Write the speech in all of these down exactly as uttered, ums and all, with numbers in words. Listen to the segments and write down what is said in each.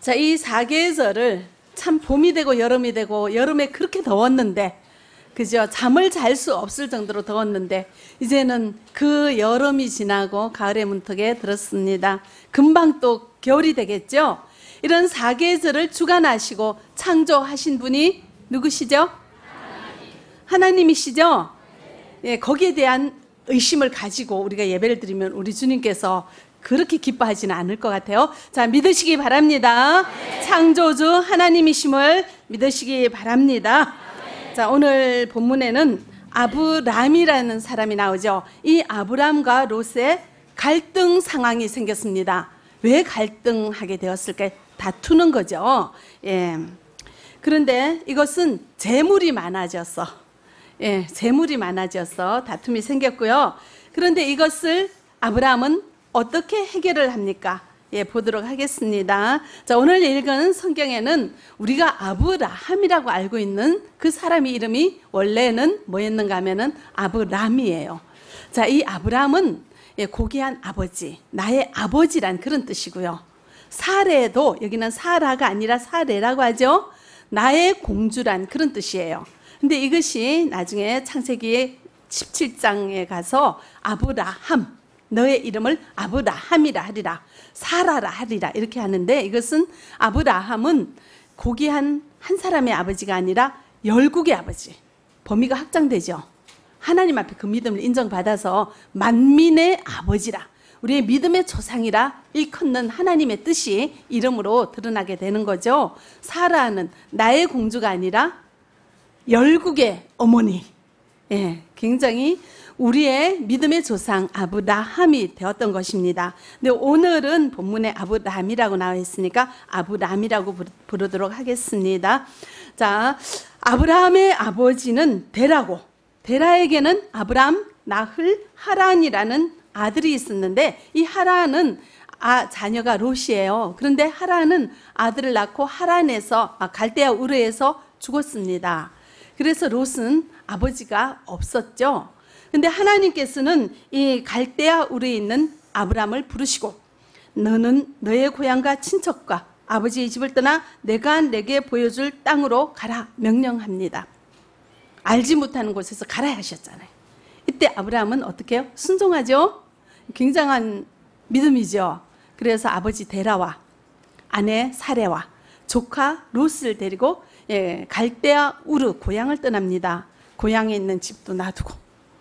자, 이 사계절을 참 봄이 되고 여름이 되고 여름에 그렇게 더웠는데 그죠? 잠을 잘 수 없을 정도로 더웠는데 이제는 그 여름이 지나고 가을의 문턱에 들었습니다. 금방 또 겨울이 되겠죠? 이런 사계절을 주관하시고 창조하신 분이 누구시죠? 하나님이시죠? 예, 거기에 대한 의심을 가지고 우리가 예배를 드리면 우리 주님께서 그렇게 기뻐하지는 않을 것 같아요. 자, 믿으시기 바랍니다. 네. 창조주 하나님이심을 믿으시기 바랍니다. 네. 자, 오늘 본문에는 아브람이라는 사람이 나오죠. 이 아브람과 롯의 갈등 상황이 생겼습니다. 왜 갈등하게 되었을까요? 다투는 거죠. 예. 그런데 이것은 재물이 많아져서, 예, 재물이 많아져서 다툼이 생겼고요. 그런데 이것을 아브람은 어떻게 해결을 합니까? 예, 보도록 하겠습니다. 자, 오늘 읽은 성경에는 우리가 아브라함이라고 알고 있는 그 사람의 이름이 원래는 뭐였는가 하면은 아브람이에요. 자, 이 아브람은 예, 고귀한 아버지, 나의 아버지란 그런 뜻이고요. 사레도 여기는 사라가 아니라 사레라고 하죠. 나의 공주란 그런 뜻이에요. 근데 이것이 나중에 창세기 십칠 장에 가서 아브라함, 너의 이름을 아브라함이라 하리라, 사라라 하리라 이렇게 하는데, 이것은 아브라함은 고귀한 한 사람의 아버지가 아니라 열국의 아버지, 범위가 확장되죠. 하나님 앞에 그 믿음을 인정받아서 만민의 아버지라, 우리의 믿음의 조상이라 일컫는 하나님의 뜻이 이름으로 드러나게 되는 거죠. 사라는 나의 공주가 아니라 열국의 어머니, 예, 굉장히 우리의 믿음의 조상 아브라함이 되었던 것입니다. 근데 오늘은 본문에 아브라함이라고 나와 있으니까 아브람이라고 부르도록 하겠습니다. 자, 아브라함의 아버지는 데라고, 데라에게는 아브람, 나흘, 하란이라는 아들이 있었는데 이 하란은 아, 자녀가 롯이에요. 그런데 하란은 아들을 낳고 하란에서 아, 갈대아 우르에서 죽었습니다. 그래서 롯은 아버지가 없었죠. 근데 하나님께서는 이 갈대아 우르에 있는 아브람을 부르시고 너는 너의 고향과 친척과 아버지의 집을 떠나 내가 내게 보여줄 땅으로 가라 명령합니다. 알지 못하는 곳에서 가라 하셨잖아요. 이때 아브람은 어떻게 해요? 순종하죠. 굉장한 믿음이죠. 그래서 아버지 데라와 아내 사레와 조카 롯을 데리고 예, 갈대아 우르 고향을 떠납니다. 고향에 있는 집도 놔두고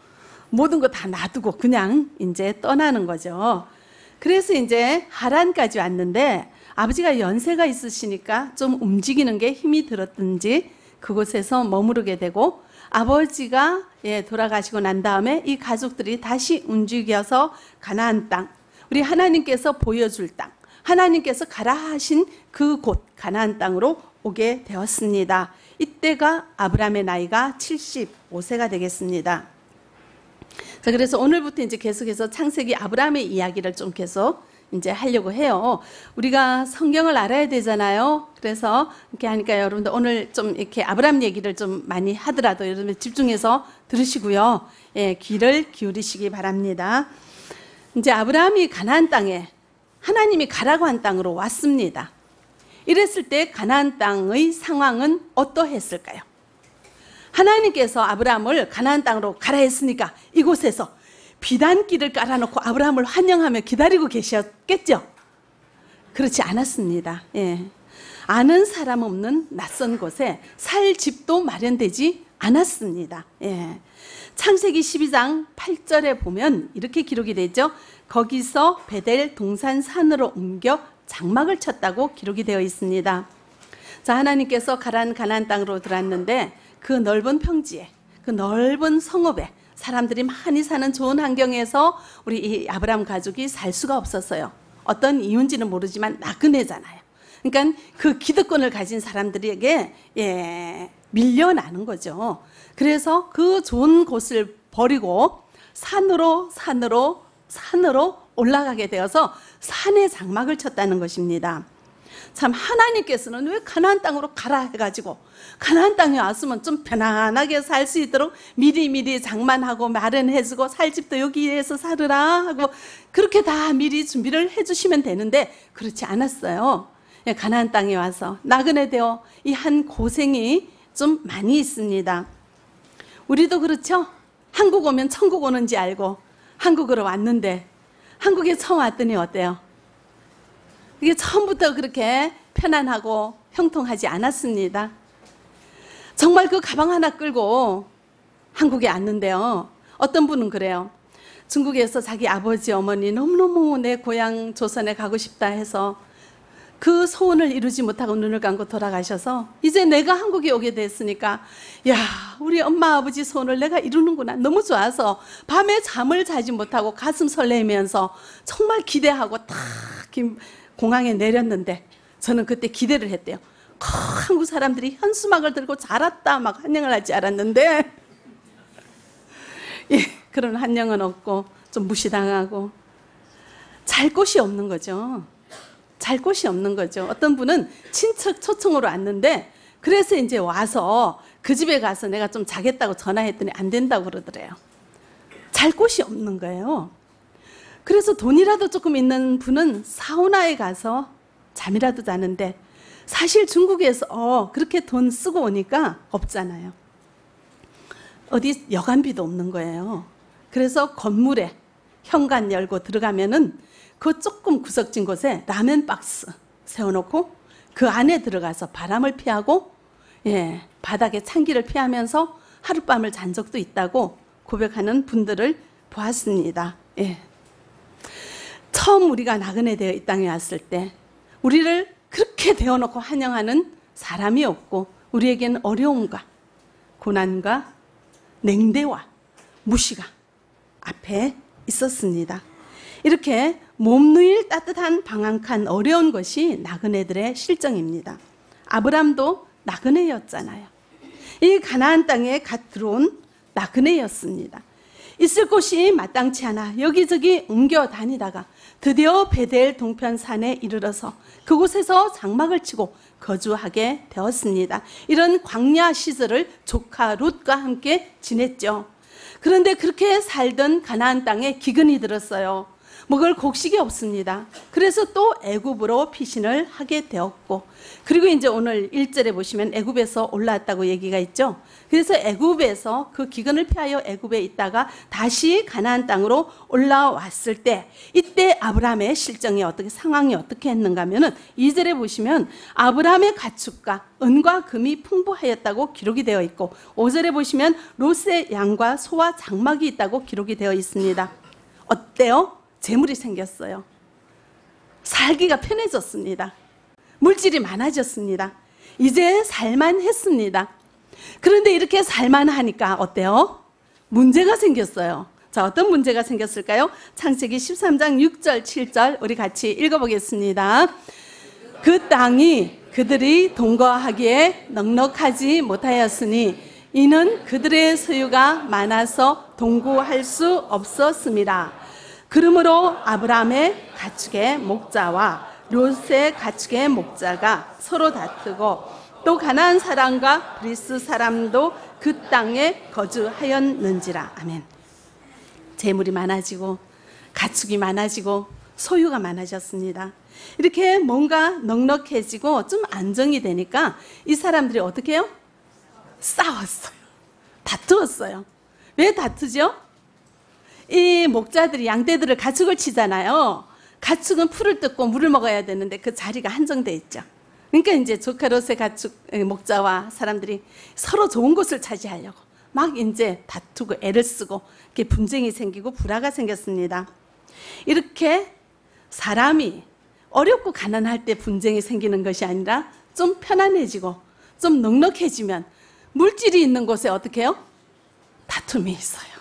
모든 거 다 놔두고 그냥 이제 떠나는 거죠. 그래서 이제 하란까지 왔는데 아버지가 연세가 있으시니까 좀 움직이는 게 힘이 들었든지 그곳에서 머무르게 되고, 아버지가 예, 돌아가시고 난 다음에 이 가족들이 다시 움직여서 가나안 땅, 우리 하나님께서 보여줄 땅, 하나님께서 가라 하신 그곳 가나안 땅으로 오게 되었습니다. 이때가 아브람의 나이가 칠십오 세가 되겠습니다. 자, 그래서 오늘부터 이제 계속해서 창세기 아브람의 이야기를 좀 계속 이제 하려고 해요. 우리가 성경을 알아야 되잖아요. 그래서 이렇게 하니까 여러분들 오늘 좀 이렇게 아브람 얘기를 좀 많이 하더라도 여러분 집중해서 들으시고요. 예, 귀를 기울이시기 바랍니다. 이제 아브람이 가나안 땅에 하나님이 가라고 한 땅으로 왔습니다. 이랬을 때 가나안 땅의 상황은 어떠했을까요? 하나님께서 아브람을 가나안 땅으로 가라 했으니까 이곳에서 비단길을 깔아놓고 아브람을 환영하며 기다리고 계셨겠죠? 그렇지 않았습니다. 예. 아는 사람 없는 낯선 곳에 살 집도 마련되지 않았습니다. 예. 창세기 십이 장 팔 절에 보면 이렇게 기록이 되죠. 거기서 베델 동산 산으로 옮겨 장막을 쳤다고 기록이 되어 있습니다. 자, 하나님께서 가란 가나안 땅으로 들어왔는데 그 넓은 평지에, 그 넓은 성읍에 사람들이 많이 사는 좋은 환경에서 우리 이 아브람 가족이 살 수가 없었어요. 어떤 이유인지는 모르지만 나그네잖아요. 그러니까 그 기득권을 가진 사람들에게 예, 밀려나는 거죠. 그래서 그 좋은 곳을 버리고 산으로 산으로 산으로 올라가게 되어서 산에 장막을 쳤다는 것입니다. 참, 하나님께서는 왜 가나안 땅으로 가라 해가지고 가나안 땅에 왔으면 좀 편안하게 살 수 있도록 미리미리 장만하고 마련해주고 살 집도 여기에서 살으라 하고 그렇게 다 미리 준비를 해주시면 되는데 그렇지 않았어요. 예, 가나안 땅에 와서 나그네 되어 이 한 고생이 좀 많이 있습니다. 우리도 그렇죠? 한국 오면 천국 오는지 알고 한국으로 왔는데 한국에 처음 왔더니 어때요? 이게 처음부터 그렇게 편안하고 형통하지 않았습니다. 정말 그 가방 하나 끌고 한국에 왔는데요. 어떤 분은 그래요. 중국에서 자기 아버지 어머니 너무너무 내 고향 조선에 가고 싶다 해서 그 소원을 이루지 못하고 눈을 감고 돌아가셔서 이제 내가 한국에 오게 됐으니까 야, 우리 엄마 아버지 소원을 내가 이루는구나. 너무 좋아서 밤에 잠을 자지 못하고 가슴 설레면서 정말 기대하고 딱 공항에 내렸는데 저는 그때 기대를 했대요. 한국 사람들이 현수막을 들고 잘 왔다 막 환영을 하지 않았는데 예, 그런 환영은 없고 좀 무시당하고 잘 곳이 없는 거죠. 잘 곳이 없는 거죠. 어떤 분은 친척 초청으로 왔는데 그래서 이제 와서 그 집에 가서 내가 좀 자겠다고 전화했더니 안 된다고 그러더래요. 잘 곳이 없는 거예요. 그래서 돈이라도 조금 있는 분은 사우나에 가서 잠이라도 자는데 사실 중국에서 어, 그렇게 돈 쓰고 오니까 없잖아요. 어디 여간비도 없는 거예요. 그래서 건물에 현관 열고 들어가면은 그 조금 구석진 곳에 라면 박스 세워놓고 그 안에 들어가서 바람을 피하고 예, 바닥에 찬기를 피하면서 하룻밤을 잔 적도 있다고 고백하는 분들을 보았습니다. 예. 처음 우리가 나그네 되어 이 땅에 왔을 때 우리를 그렇게 대어놓고 환영하는 사람이 없고 우리에게는 어려움과 고난과 냉대와 무시가 앞에 있었습니다. 이렇게 몸누일 따뜻한 방 한 칸 어려운 것이 나그네들의 실정입니다. 아브람도 나그네였잖아요. 이 가나안 땅에 갓 들어온 나그네였습니다. 있을 곳이 마땅치 않아 여기저기 옮겨 다니다가 드디어 베델 동편 산에 이르러서 그곳에서 장막을 치고 거주하게 되었습니다. 이런 광야 시절을 조카 롯과 함께 지냈죠. 그런데 그렇게 살던 가나안 땅에 기근이 들었어요. 먹을 곡식이 없습니다. 그래서 또 애굽으로 피신을 하게 되었고, 그리고 이제 오늘 일 절에 보시면 애굽에서 올라왔다고 얘기가 있죠. 그래서 애굽에서 그 기근을 피하여 애굽에 있다가 다시 가나안 땅으로 올라왔을 때 이때 아브라함의 실정이 어떻게 상황이 어떻게 했는가 하면은 이 절에 보시면 아브라함의 가축과 은과 금이 풍부하였다고 기록이 되어 있고, 오 절에 보시면 롯의 양과 소와 장막이 있다고 기록이 되어 있습니다. 어때요? 재물이 생겼어요. 살기가 편해졌습니다. 물질이 많아졌습니다. 이제 살만했습니다. 그런데 이렇게 살만하니까 어때요? 문제가 생겼어요. 자, 어떤 문제가 생겼을까요? 창세기 십삼 장 육 절 칠 절 우리 같이 읽어보겠습니다. 그 땅이 그들이 동거하기에 넉넉하지 못하였으니 이는 그들의 소유가 많아서 동거할 수 없었습니다. 그러므로 아브라함의 가축의 목자와 롯의 가축의 목자가 서로 다투고 또 가나안 사람과 브리스 사람도 그 땅에 거주하였는지라. 아멘. 재물이 많아지고 가축이 많아지고 소유가 많아졌습니다. 이렇게 뭔가 넉넉해지고 좀 안정이 되니까 이 사람들이 어떻게 해요? 싸웠어요. 다투었어요. 왜 다투죠? 이 목자들이 양떼들을 가축을 치잖아요. 가축은 풀을 뜯고 물을 먹어야 되는데 그 자리가 한정돼 있죠. 그러니까 이제 조카 롯의 가축 목자와 사람들이 서로 좋은 곳을 차지하려고 막 이제 다투고 애를 쓰고 이렇게 분쟁이 생기고 불화가 생겼습니다. 이렇게 사람이 어렵고 가난할 때 분쟁이 생기는 것이 아니라 좀 편안해지고 좀 넉넉해지면 물질이 있는 곳에 어떻게 해요? 다툼이 있어요.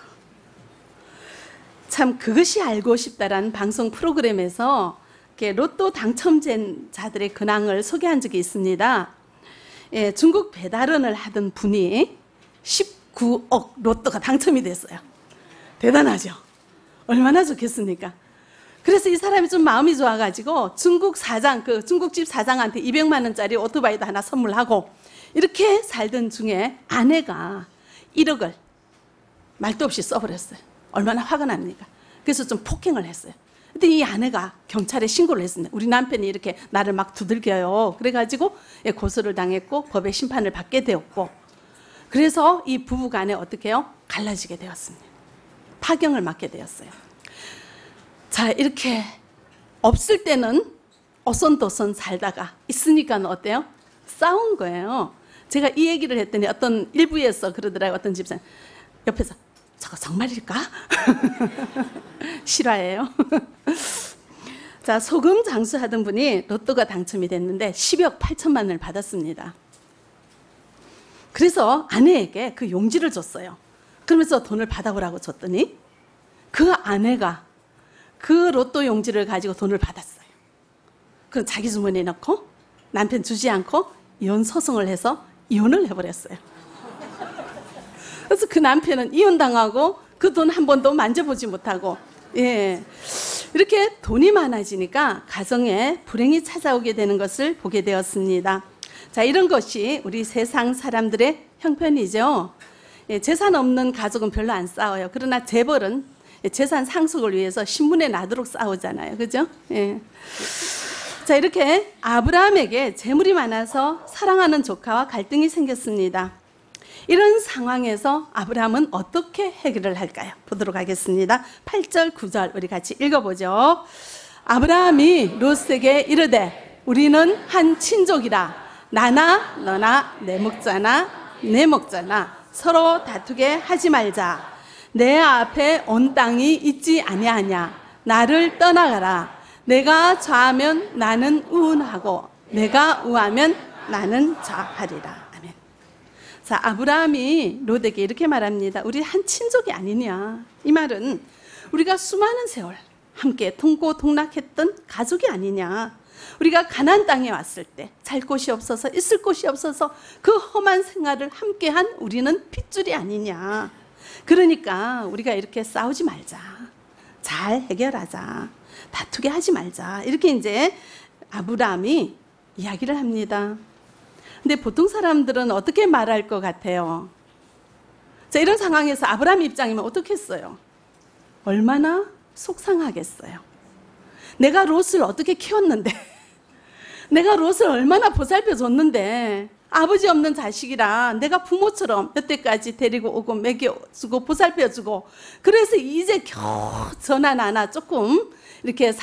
참 그것이 알고 싶다라는 방송 프로그램에서 로또 당첨자들의 근황을 소개한 적이 있습니다. 예, 중국 배달원을 하던 분이 십구억 로또가 당첨이 됐어요. 대단하죠? 얼마나 좋겠습니까? 그래서 이 사람이 좀 마음이 좋아가지고 중국 사장, 그 중국집 사장한테 이백만 원짜리 오토바이도 하나 선물하고 이렇게 살던 중에 아내가 일억을 말도 없이 써버렸어요. 얼마나 화가 납니까? 그래서 좀 폭행을 했어요. 근데 이 아내가 경찰에 신고를 했습니다. 우리 남편이 이렇게 나를 막 두들겨요. 그래가지고 고소를 당했고 법의 심판을 받게 되었고, 그래서 이 부부간에 어떻게 해요? 갈라지게 되었습니다. 파경을 맞게 되었어요. 자, 이렇게 없을 때는 어선도선 살다가 있으니까 어때요? 싸운 거예요. 제가 이 얘기를 했더니 어떤 일부에서 그러더라고요. 어떤 집사님 옆에서 저거 정말일까? 실화예요. 자, 소금 장수하던 분이 로또가 당첨이 됐는데 십억 팔천만을 받았습니다. 그래서 아내에게 그 용지를 줬어요. 그러면서 돈을 받아오라고 줬더니 그 아내가 그 로또 용지를 가지고 돈을 받았어요. 그럼 자기 주머니에 넣고 남편 주지 않고 이혼 소송을 해서 이혼을 해버렸어요. 그래서 그 남편은 이혼당하고 그 돈 한 번도 만져보지 못하고, 예, 이렇게 돈이 많아지니까 가정에 불행이 찾아오게 되는 것을 보게 되었습니다. 자, 이런 것이 우리 세상 사람들의 형편이죠. 예, 재산 없는 가족은 별로 안 싸워요. 그러나 재벌은 재산 상속을 위해서 신문에 나도록 싸우잖아요. 그죠? 예. 자, 이렇게 아브라함에게 재물이 많아서 사랑하는 조카와 갈등이 생겼습니다. 이런 상황에서 아브라함은 어떻게 해결을 할까요? 보도록 하겠습니다. 팔 절, 구 절 우리 같이 읽어보죠. 아브라함이 롯에게 이르되 우리는 한 친족이라 나나 너나 내 목자나 내 목자나 서로 다투게 하지 말자. 내 앞에 온 땅이 있지 아니하냐. 나를 떠나가라. 내가 좌하면 나는 우운하고 내가 우하면 나는 좌하리라. 아멘. 자, 아브라함이 롯에게 이렇게 말합니다. 우리 한 친족이 아니냐. 이 말은 우리가 수많은 세월 함께 동고동락했던 가족이 아니냐. 우리가 가나안 땅에 왔을 때 잘 곳이 없어서 있을 곳이 없어서 그 험한 생활을 함께한 우리는 핏줄이 아니냐. 그러니까 우리가 이렇게 싸우지 말자. 잘 해결하자. 다투게 하지 말자. 이렇게 이제 아브라함이 이야기를 합니다. 근데 보통 사람들은 어떻게 말할 것 같아요? 자, 이런 상황에서 아브라함 입장이면 어떻게 했어요? 얼마나 속상하겠어요. 내가 롯을 어떻게 키웠는데, 내가 롯을 얼마나 보살펴 줬는데, 아버지 없는 자식이라 내가 부모처럼 여태까지 데리고 오고 먹여주고 보살펴주고, 그래서 이제 겨우 전화 나나 조금 이렇게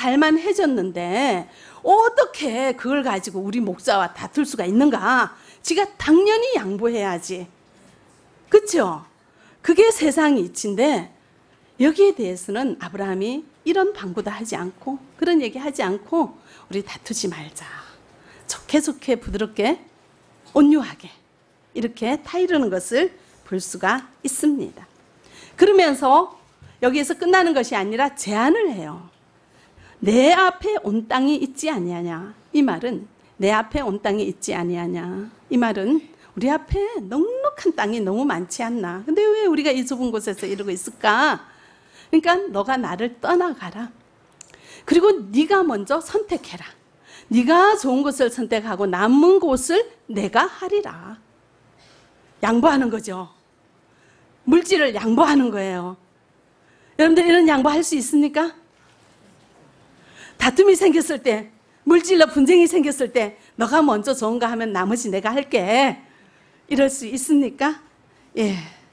살만해졌는데 어떻게 그걸 가지고 우리 목자와 다툴 수가 있는가? 지가 당연히 양보해야지. 그렇죠? 그게 세상 이치인데 여기에 대해서는 아브라함이 이런 방구도 하지 않고 그런 얘기 하지 않고 우리 다투지 말자. 좋게 좋게 부드럽게 온유하게 이렇게 타이르는 것을 볼 수가 있습니다. 그러면서 여기에서 끝나는 것이 아니라 제안을 해요. 내 앞에 온 땅이 있지 아니하냐. 이 말은 내 앞에 온 땅이 있지 아니하냐. 이 말은 우리 앞에 넉넉한 땅이 너무 많지 않나. 근데 왜 우리가 이 좁은 곳에서 이러고 있을까? 그러니까 너가 나를 떠나가라. 그리고 네가 먼저 선택해라. 네가 좋은 곳을 선택하고 남은 곳을 내가 하리라. 양보하는 거죠. 물질을 양보하는 거예요. 여러분들 이런 양보할 수 있습니까? 다툼이 생겼을 때, 물질로 분쟁이 생겼을 때 너가 먼저 좋은 거 하면 나머지 내가 할게. 이럴 수 있습니까? 예.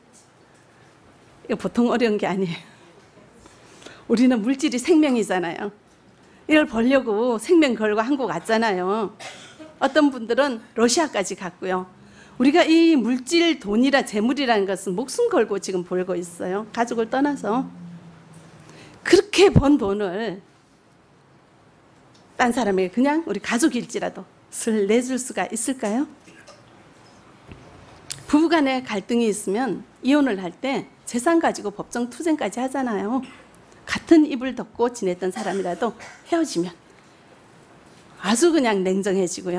이거 보통 어려운 게 아니에요. 우리는 물질이 생명이잖아요. 이걸 벌려고 생명 걸고 한국 왔잖아요. 어떤 분들은 러시아까지 갔고요. 우리가 이 물질, 돈이라 재물이라는 것은 목숨 걸고 지금 벌고 있어요. 가족을 떠나서. 그렇게 번 돈을 딴 사람에게 그냥 우리 가족일지라도 슬 내줄 수가 있을까요? 부부간에 갈등이 있으면 이혼을 할 때 재산 가지고 법정 투쟁까지 하잖아요. 같은 이불 덮고 지냈던 사람이라도 헤어지면 아주 그냥 냉정해지고요.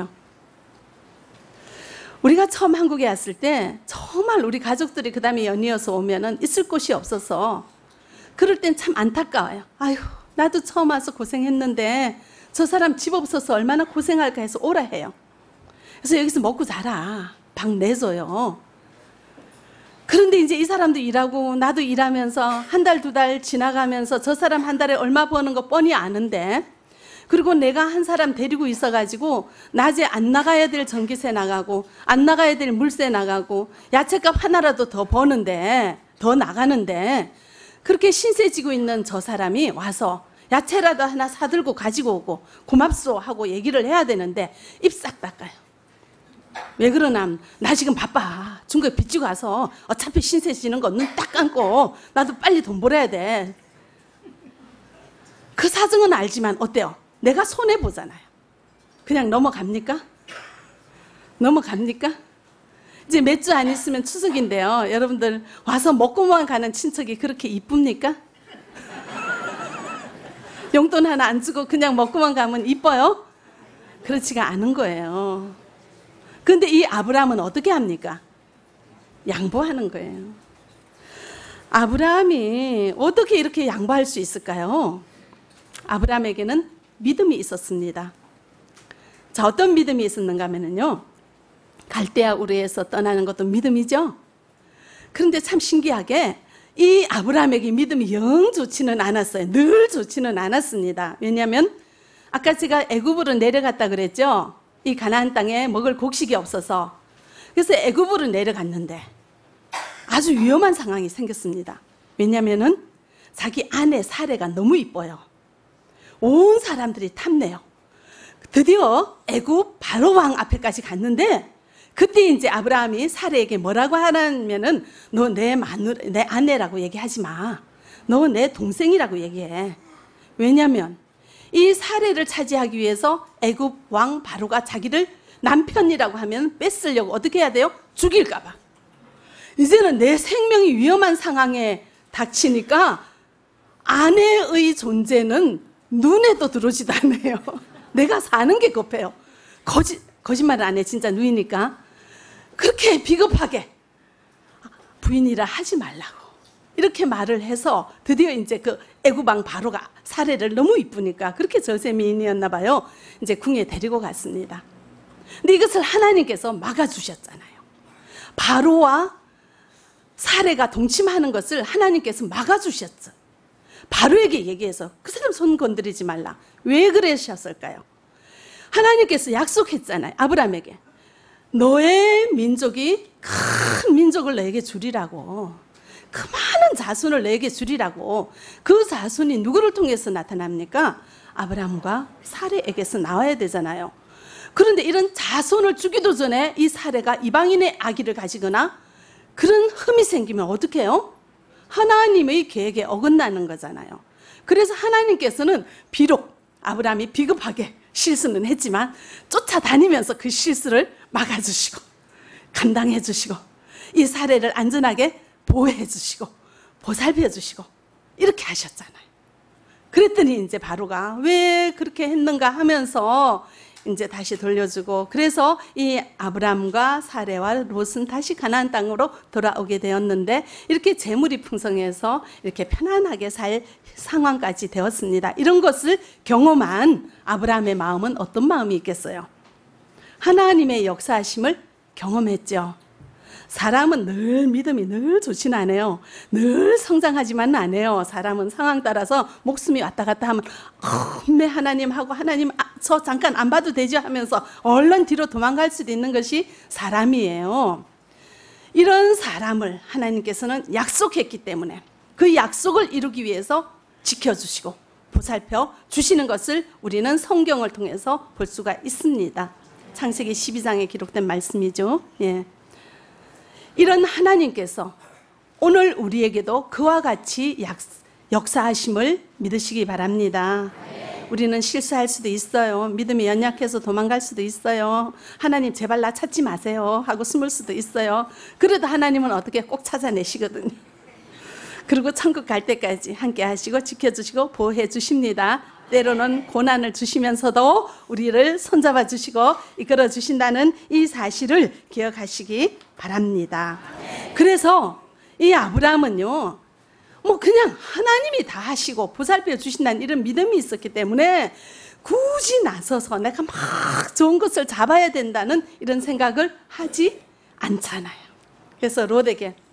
우리가 처음 한국에 왔을 때 정말 우리 가족들이 그 다음에 연이어서 오면은 있을 곳이 없어서 그럴 땐 참 안타까워요. 아유, 나도 처음 와서 고생했는데 저 사람 집 없어서 얼마나 고생할까 해서 오라 해요. 그래서 여기서 먹고 자라. 방 내줘요. 그런데 이제 이제 이 사람도 일하고 나도 일하면서 한 달, 두 달 지나가면서 저 사람 한 달에 얼마 버는 거 뻔히 아는데, 그리고 내가 한 사람 데리고 있어가지고 낮에 안 나가야 될 전기세 나가고 안 나가야 될 물세 나가고 야채값 하나라도 더 버는데, 더 나가는데, 그렇게 신세 지고 있는 저 사람이 와서 야채라도 하나 사들고 가지고 오고 고맙소 하고 얘기를 해야 되는데 입 싹 닦아요. 왜 그러나, 나 지금 바빠. 중국에 빚지고 가서 어차피 신세 지는 거 눈 딱 감고 나도 빨리 돈 벌어야 돼. 그 사정은 알지만 어때요? 내가 손해보잖아요. 그냥 넘어갑니까? 넘어갑니까? 이제 몇 주 안 있으면 추석인데요. 여러분들 와서 먹고만 가는 친척이 그렇게 이쁩니까? 용돈 하나 안 주고 그냥 먹고만 가면 이뻐요? 그렇지가 않은 거예요. 그런데 이 아브라함은 어떻게 합니까? 양보하는 거예요. 아브라함이 어떻게 이렇게 양보할 수 있을까요? 아브라함에게는 믿음이 있었습니다. 자, 어떤 믿음이 있었는가 하면요, 갈대아 우르에서 떠나는 것도 믿음이죠. 그런데 참 신기하게 이 아브라함에게 믿음이 영 좋지는 않았어요. 늘 좋지는 않았습니다. 왜냐하면 아까 제가 애굽으로 내려갔다 그랬죠. 이 가나안 땅에 먹을 곡식이 없어서. 그래서 애굽으로 내려갔는데 아주 위험한 상황이 생겼습니다. 왜냐하면 자기 아내 사레가 너무 이뻐요. 온 사람들이 탐내요. 드디어 애굽 바로 왕 앞에까지 갔는데, 그때 이제 아브라함이 사레에게 뭐라고 하냐면은, 너 내 마누 내 아내라고 얘기하지 마. 너 내 동생이라고 얘기해. 왜냐하면 이 사레를 차지하기 위해서 애굽 왕 바로가 자기를 남편이라고 하면 뺏으려고 어떻게 해야 돼요? 죽일까 봐. 이제는 내 생명이 위험한 상황에 닥치니까 아내의 존재는 눈에도 들어오지도 않아요. 내가 사는 게 급해요. 거짓, 거짓말을 안 해. 진짜 누이니까. 그렇게 비겁하게 부인이라 하지 말라고 이렇게 말을 해서 드디어 이제 그 애굽왕 바로가 사례를 너무 이쁘니까 그렇게 저세미인이었나 봐요. 이제 궁에 데리고 갔습니다. 근데 이것을 하나님께서 막아주셨잖아요. 바로와 사례가 동침하는 것을 하나님께서 막아주셨죠. 바로에게 얘기해서 그 사람 손 건드리지 말라. 왜 그러셨을까요? 하나님께서 약속했잖아요. 아브라함에게. 너의 민족이 큰 민족을 너에게 주리라고. 그 많은 자손을 너에게 주리라고. 그 자손이 누구를 통해서 나타납니까? 아브라함과 사례에게서 나와야 되잖아요. 그런데 이런 자손을 주기도 전에 이 사례가 이방인의 아기를 가지거나 그런 흠이 생기면 어떻게 해요? 하나님의 계획에 어긋나는 거잖아요. 그래서 하나님께서는 비록 아브라함이 비겁하게 실수는 했지만 쫓아다니면서 그 실수를 막아주시고 감당해 주시고 이 사례를 안전하게 보호해 주시고 보살펴 주시고 이렇게 하셨잖아요. 그랬더니 이제 바로가 왜 그렇게 했는가 하면서 이제 다시 돌려주고, 그래서 이 아브람과 사레와 롯은 다시 가나안 땅으로 돌아오게 되었는데, 이렇게 재물이 풍성해서 이렇게 편안하게 살 상황까지 되었습니다. 이런 것을 경험한 아브라함의 마음은 어떤 마음이 있겠어요? 하나님의 역사하심을 경험했죠. 사람은 늘 믿음이 늘 좋지는 않아요. 늘 성장하지만은 않아요. 사람은 상황 따라서 목숨이 왔다 갔다 하면 네 하나님 하고 하나님 아, 저 잠깐 안 봐도 되죠 하면서 얼른 뒤로 도망갈 수도 있는 것이 사람이에요. 이런 사람을 하나님께서는 약속했기 때문에 그 약속을 이루기 위해서 지켜주시고 보살펴 주시는 것을 우리는 성경을 통해서 볼 수가 있습니다. 창세기 십이 장에 기록된 말씀이죠. 예. 이런 하나님께서 오늘 우리에게도 그와 같이 약, 역사하심을 믿으시기 바랍니다. 우리는 실수할 수도 있어요. 믿음이 연약해서 도망갈 수도 있어요. 하나님 제발 나 찾지 마세요 하고 숨을 수도 있어요. 그래도 하나님은 어떻게 꼭 찾아내시거든요. 그리고 천국 갈 때까지 함께 하시고 지켜주시고 보호해 주십니다. 때로는 고난을 주시면서도 우리를 손잡아 주시고 이끌어 주신다는 이 사실을 기억하시기 바랍니다. 그래서 이 아브라함은요, 뭐 그냥 하나님이 다 하시고 보살펴 주신다는 이런 믿음이 있었기 때문에 굳이 나서서 내가 막 좋은 것을 잡아야 된다는 이런 생각을 하지 않잖아요. 그래서 롯에게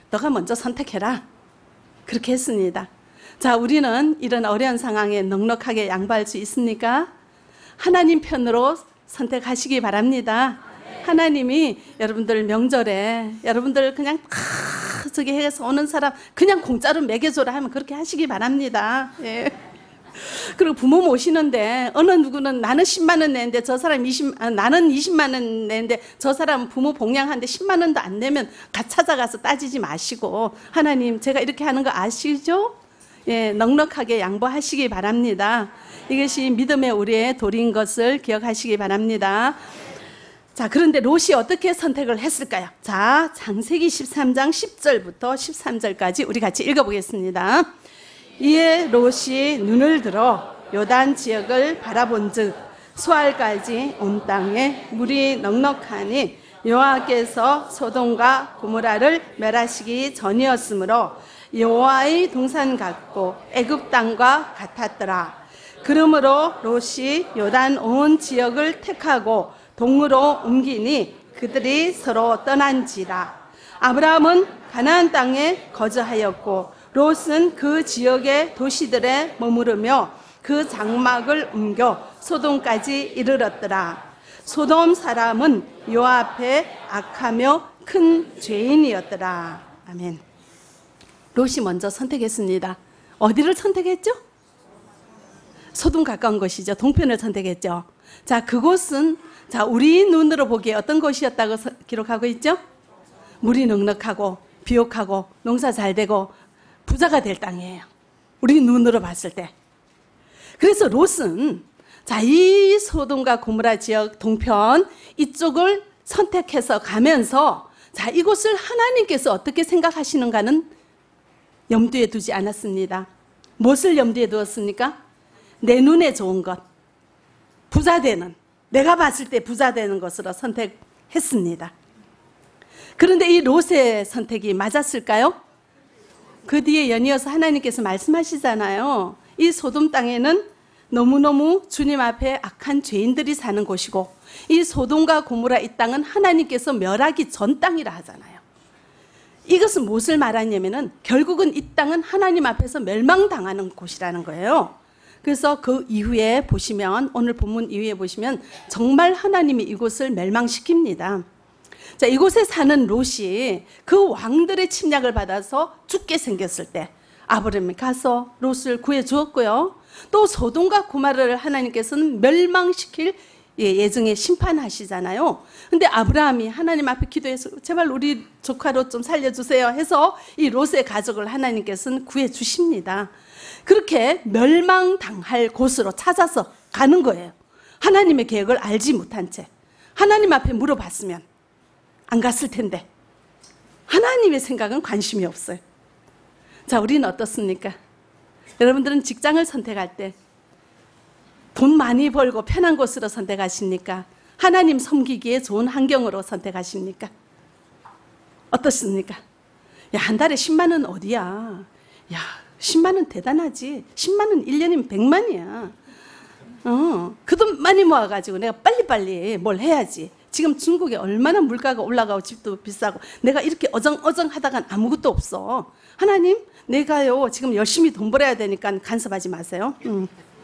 너가 먼저 선택해라. 그렇게 했습니다. 자, 우리는 이런 어려운 상황에 넉넉하게 양보할 수 있습니까? 하나님 편으로 선택하시기 바랍니다. 하나님이 여러분들 명절에 여러분들 그냥 다 저기 해서 오는 사람 그냥 공짜로 먹여줘라 하면 그렇게 하시기 바랍니다. 예. 그리고 부모 모시는데 어느 누구는 나는 십만 원 내는데 저 사람 이십, 아, 나는 이십만 원 내는데 저 사람은 부모 봉양하는데 십만 원도 안 내면 가 찾아가서 따지지 마시고 하나님 제가 이렇게 하는 거 아시죠? 예, 넉넉하게 양보하시기 바랍니다. 이것이 믿음의 우리의 도리인 것을 기억하시기 바랍니다. 자, 그런데 롯이 어떻게 선택을 했을까요? 자, 창세기 십삼 장 십 절부터 십삼 절까지 우리 같이 읽어보겠습니다. 이에 롯이 눈을 들어 요단 지역을 바라본즉 수알까지 온 땅에 물이 넉넉하니 여호와께서 소돔과 고모라를 멸하시기 전이었으므로 여호와의 동산 같고 애굽 땅과 같았더라. 그러므로 롯이 요단 온 지역을 택하고 동으로 옮기니 그들이 서로 떠난지라. 아브라함은 가나안 땅에 거주하였고 롯은 그 지역의 도시들에 머무르며 그 장막을 옮겨 소돔까지 이르렀더라. 소돔 사람은 여호와 앞에 악하며 큰 죄인이었더라. 아멘. 롯이 먼저 선택했습니다. 어디를 선택했죠? 소돔 가까운 곳이죠. 동편을 선택했죠. 자, 그곳은 자 우리 눈으로 보기에 어떤 곳이었다고 서, 기록하고 있죠? 물이 넉넉하고 비옥하고 농사 잘 되고 부자가 될 땅이에요. 우리 눈으로 봤을 때. 그래서 롯은 자, 이 소돔과 고모라 지역 동편 이쪽을 선택해서 가면서 자, 이곳을 하나님께서 어떻게 생각하시는가는 염두에 두지 않았습니다. 무엇을 염두에 두었습니까? 내 눈에 좋은 것, 부자 되는, 내가 봤을 때 부자 되는 것으로 선택했습니다. 그런데 이 롯의 선택이 맞았을까요? 그 뒤에 연이어서 하나님께서 말씀하시잖아요. 이 소돔 땅에는 너무너무 주님 앞에 악한 죄인들이 사는 곳이고 이 소돔과 고모라 이 땅은 하나님께서 멸하기 전 땅이라 하잖아요. 이것은 무엇을 말하냐면은 결국은 이 땅은 하나님 앞에서 멸망당하는 곳이라는 거예요. 그래서 그 이후에 보시면 오늘 본문 이후에 보시면 정말 하나님이 이곳을 멸망시킵니다. 자, 이곳에 사는 롯이 그 왕들의 침략을 받아서 죽게 생겼을 때 아브라함이 가서 롯을 구해 주었고요. 또 소돔과 고모라를 하나님께서는 멸망시킬 예정에 심판하시잖아요. 근데 아브라함이 하나님 앞에 기도해서 제발 우리 조카 롯 좀 살려주세요 해서 이 롯의 가족을 하나님께서는 구해 주십니다. 그렇게 멸망당할 곳으로 찾아서 가는 거예요. 하나님의 계획을 알지 못한 채 하나님 앞에 물어봤으면 안 갔을 텐데 하나님의 생각은 관심이 없어요. 자, 우리는 어떻습니까? 여러분들은 직장을 선택할 때 돈 많이 벌고 편한 곳으로 선택하십니까? 하나님 섬기기에 좋은 환경으로 선택하십니까? 어떻습니까? 야, 한 달에 십만 원 어디야? 야, 십만 원 대단하지. 십만 원 일 년이면 백만이야. 어, 그 돈 많이 모아가지고 내가 빨리빨리 뭘 해야지. 지금 중국에 얼마나 물가가 올라가고 집도 비싸고 내가 이렇게 어정어정 하다간 아무것도 없어. 하나님, 내가요 지금 열심히 돈 벌어야 되니까 간섭하지 마세요. 음.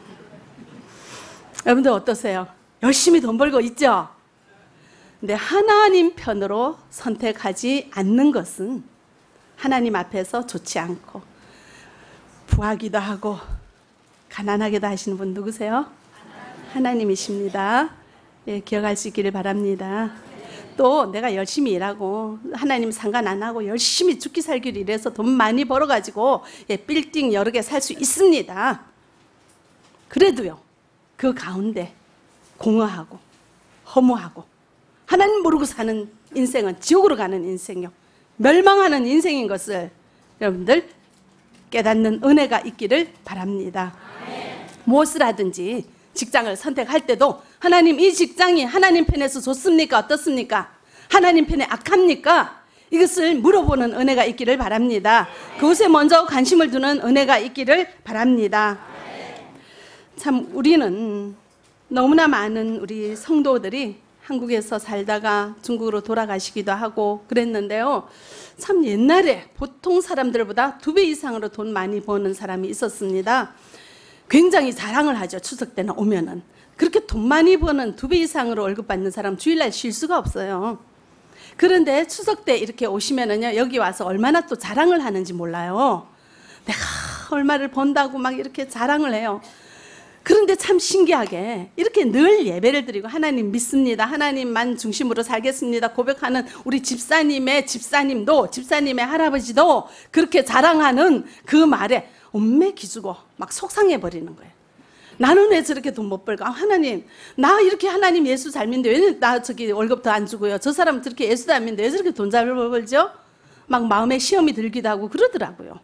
여러분들 어떠세요? 열심히 돈 벌고 있죠? 근데 하나님 편으로 선택하지 않는 것은 하나님 앞에서 좋지 않고 부하기도 하고 가난하기도 하시는 분 누구세요? 하나님이십니다. 예, 기억하시기를 바랍니다. 또 내가 열심히 일하고 하나님 상관 안 하고 열심히 죽기 살기를 일해서 돈 많이 벌어가지고 예, 빌딩 여러 개 살 수 있습니다. 그래도요 그 가운데 공허하고 허무하고 하나님 모르고 사는 인생은 지옥으로 가는 인생이요 멸망하는 인생인 것을 여러분들 깨닫는 은혜가 있기를 바랍니다. 무엇을 하든지 직장을 선택할 때도 하나님 이 직장이 하나님 편에서 좋습니까? 어떻습니까? 하나님 편에 악합니까? 이것을 물어보는 은혜가 있기를 바랍니다. 그것에 먼저 관심을 두는 은혜가 있기를 바랍니다. 참 우리는 너무나 많은 우리 성도들이 한국에서 살다가 중국으로 돌아가시기도 하고 그랬는데요. 참 옛날에 보통 사람들보다 두 배 이상으로 돈 많이 버는 사람이 있었습니다. 굉장히 자랑을 하죠. 추석 때는 오면은. 그렇게 돈 많이 버는 두 배 이상으로 월급 받는 사람 주일날 쉴 수가 없어요. 그런데 추석 때 이렇게 오시면은요, 여기 와서 얼마나 또 자랑을 하는지 몰라요. 내가 얼마를 번다고 막 이렇게 자랑을 해요. 그런데 참 신기하게 이렇게 늘 예배를 드리고 하나님 믿습니다, 하나님만 중심으로 살겠습니다 고백하는 우리 집사님의 집사님도, 집사님의 할아버지도 그렇게 자랑하는 그 말에 온매 기주고 막 속상해 버리는 거예요. 나는 왜 저렇게 돈 못 벌까? 아, 하나님, 나 이렇게 하나님 예수 잘 믿는데 왜 나 저기 월급 더 안 주고요? 저 사람 저렇게 예수도 안 믿는데 왜 저렇게 돈 잘 벌죠? 막 마음에 시험이 들기도 하고 그러더라고요.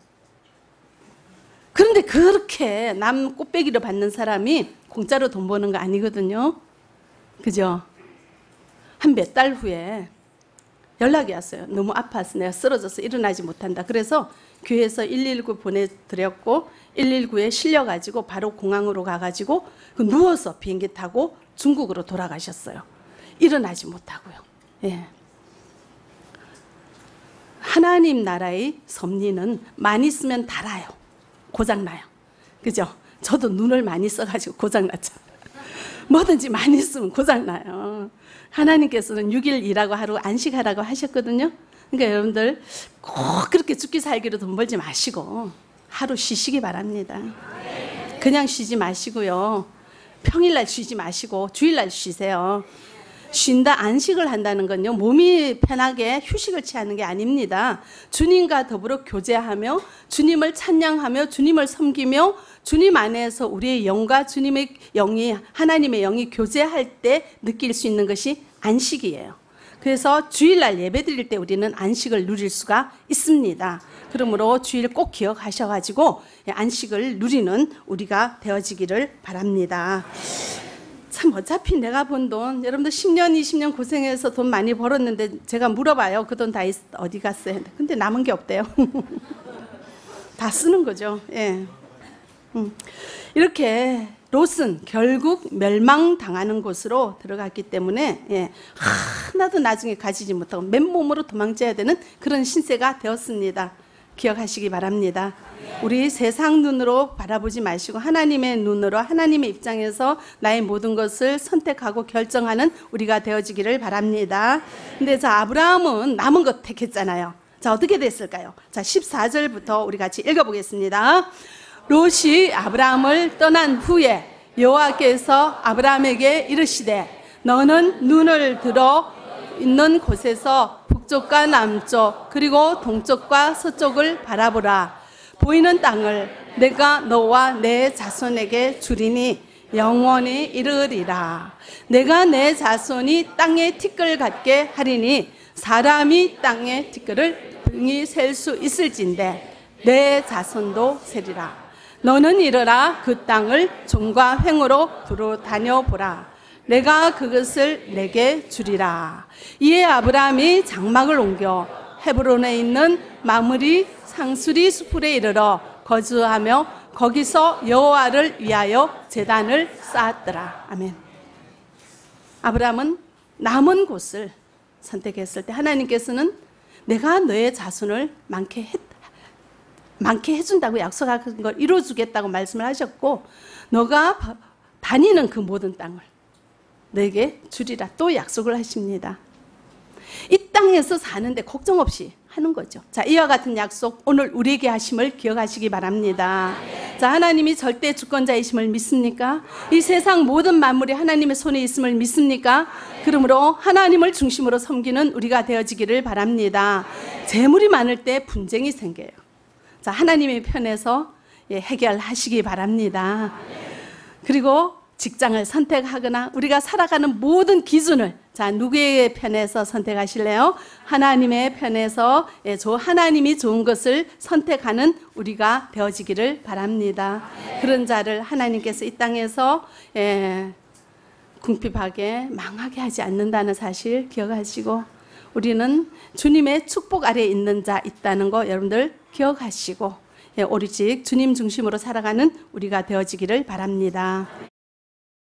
그런데 그렇게 남 꽃배기로 받는 사람이 공짜로 돈 버는 거 아니거든요. 그죠? 한 몇 달 후에 연락이 왔어요. 너무 아파서 내가 쓰러져서 일어나지 못한다. 그래서 교회에서 일일구 보내드렸고 일일구에 실려가지고 바로 공항으로 가가지고 그 누워서 비행기 타고 중국으로 돌아가셨어요. 일어나지 못하고요. 예. 하나님 나라의 섭리는 많이 쓰면 달아요. 고장나요. 그죠? 저도 눈을 많이 써가지고 고장났죠. 뭐든지 많이 쓰면 고장나요. 하나님께서는 육 일 일하고 하루 안식하라고 하셨거든요. 그러니까 여러분들 꼭 그렇게 죽기 살기로 돈 벌지 마시고 하루 쉬시기 바랍니다. 그냥 쉬지 마시고요. 평일날 쉬지 마시고 주일날 쉬세요. 쉰다, 안식을 한다는 건요, 몸이 편하게 휴식을 취하는 게 아닙니다. 주님과 더불어 교제하며 주님을 찬양하며 주님을 섬기며 주님 안에서 우리의 영과 주님의 영이, 하나님의 영이 교제할 때 느낄 수 있는 것이 안식이에요. 그래서 주일날 예배 드릴 때 우리는 안식을 누릴 수가 있습니다. 그러므로 주일 꼭 기억하셔가지고 안식을 누리는 우리가 되어지기를 바랍니다. 참 어차피 내가 번 돈, 여러분들 십 년, 이십 년 고생해서 돈 많이 벌었는데 제가 물어봐요. 그 돈 다 어디 갔어요? 근데 남은 게 없대요. 다 쓰는 거죠. 예. 음. 이렇게 롯은 결국 멸망당하는 곳으로 들어갔기 때문에 예, 하나도 나중에 가지지 못하고 맨몸으로 도망쳐야 되는 그런 신세가 되었습니다. 기억하시기 바랍니다. 우리 세상 눈으로 바라보지 마시고 하나님의 눈으로, 하나님의 입장에서 나의 모든 것을 선택하고 결정하는 우리가 되어지기를 바랍니다. 근데 자, 아브라함은 남은 것 택했잖아요. 자, 어떻게 됐을까요? 자, 십사 절부터 우리 같이 읽어보겠습니다. 롯이 아브라함을 떠난 후에 여호와께서 아브라함에게 이르시되 너는 눈을 들어 있는 곳에서 북쪽과 남쪽 그리고 동쪽과 서쪽을 바라보라. 보이는 땅을 내가 너와 내 자손에게 주리니 영원히 이르리라. 내가 내 자손이 땅에 티끌 같게 하리니 사람이 땅에 티끌을 등이 셀 수 있을진데 내 자손도 세리라. 너는 이르라. 그 땅을 종과 횡으로 두루 다녀보라. 내가 그것을 내게 주리라. 이에 아브라함이 장막을 옮겨 헤브론에 있는 마므리 상수리 수풀에 이르러 거주하며 거기서 여호와를 위하여 제단을 쌓았더라. 아멘. 아브라함은 남은 곳을 선택했을 때 하나님께서는 내가 너의 자손을 많게 했다, 많게 해준다고 약속한 걸 이루어주겠다고 말씀을 하셨고 너가 다니는 그 모든 땅을 내게 주리라 또 약속을 하십니다. 이 땅에서 사는데 걱정 없이 하는 거죠. 자, 이와 같은 약속 오늘 우리에게 하심을 기억하시기 바랍니다. 자, 하나님이 절대 주권자이심을 믿습니까? 이 세상 모든 만물이 하나님의 손에 있음을 믿습니까? 그러므로 하나님을 중심으로 섬기는 우리가 되어지기를 바랍니다. 재물이 많을 때 분쟁이 생겨요. 자, 하나님의 편에서 예, 해결하시기 바랍니다. 그리고 직장을 선택하거나 우리가 살아가는 모든 기준을 자, 누구의 편에서 선택하실래요? 하나님의 편에서 예, 저 하나님이 좋은 것을 선택하는 우리가 되어지기를 바랍니다. 그런 자를 하나님께서 이 땅에서 예, 궁핍하게 망하게 하지 않는다는 사실 기억하시고 우리는 주님의 축복 아래에 있는 자 있다는 거 여러분들 기억하시고 예, 오직 주님 중심으로 살아가는 우리가 되어지기를 바랍니다.